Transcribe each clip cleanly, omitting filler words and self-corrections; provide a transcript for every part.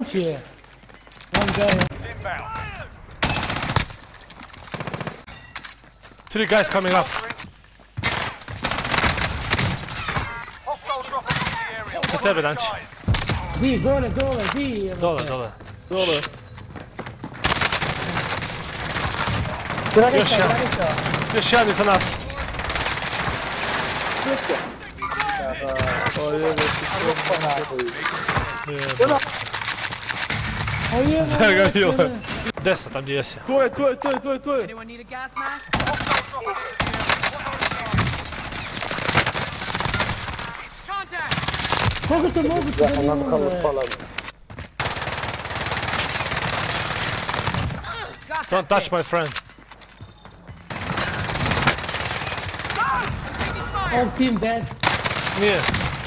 here. One guy. Three guys coming up. Za tebe, Danči. Di, dole, di. Dole. Još jedan iza nas. Da ga vidio. Desna, tam gdje jesi. Tu je. Kako to moguće da nije umre? Don't touch my friend. All team dead. Nije.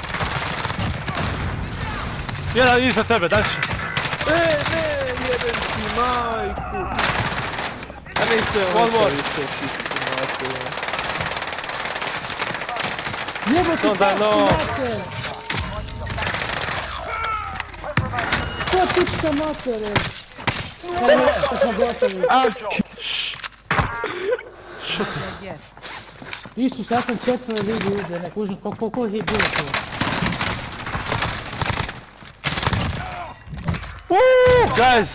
Jedan iza tebe, Danči. Ne, jebem ti majku. A ne ste One more. Jebote, Don't die, no. Ko tička matere? Evo što smo gotovi. Isus, ja sam 4 ljudi uđe, ne kužim koliko ih je bilo tu. Woo, guys!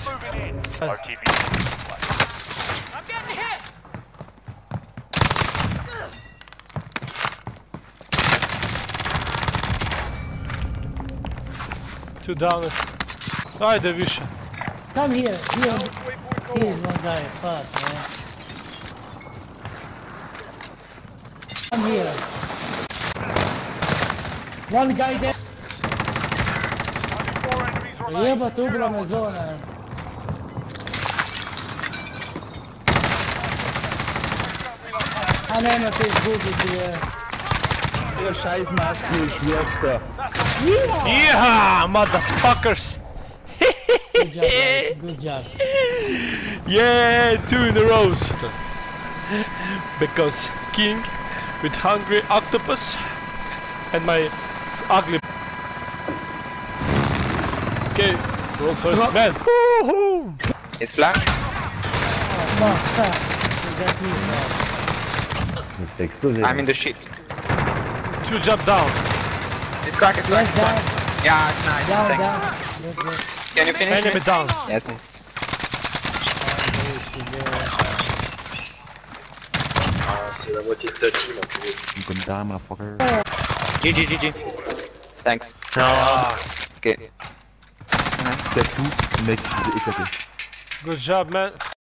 Two down. Ajde više. Come here, here's one guy, fuck man. Come here. One guy there. Jebate, ubila me zona. A nemate izgubiti je. Ihr scheiß Masken, ich schwör's dir. Yeah, motherfuckers! Good job, guys. Good job. Yeah, 2 in a row. Because king with hungry octopus and my ugly. Okay, roll first man. Woohoo! It's flash. Oh, fuck. You got me, man. I'm in the shit. Two jump down. It's crack. Yes, down. Yeah, it's nice. Down, Thanks. down. Good, good. Can you finish Enemy me? down. Yes. C'est la moitié de ta team en plus. Comme ça, motherfucker. GG. Thanks. Okay. C'est tout, mec, il est éclaté. Good job, man.